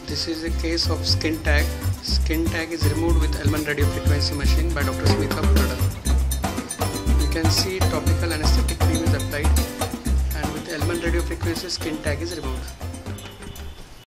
This is a case of skin tag. Skin tag is removed with Ellman radiofrequency machine by Dr. Bhutada. You can see topical anesthetic cream is applied, and with Ellman radiofrequency skin tag is removed.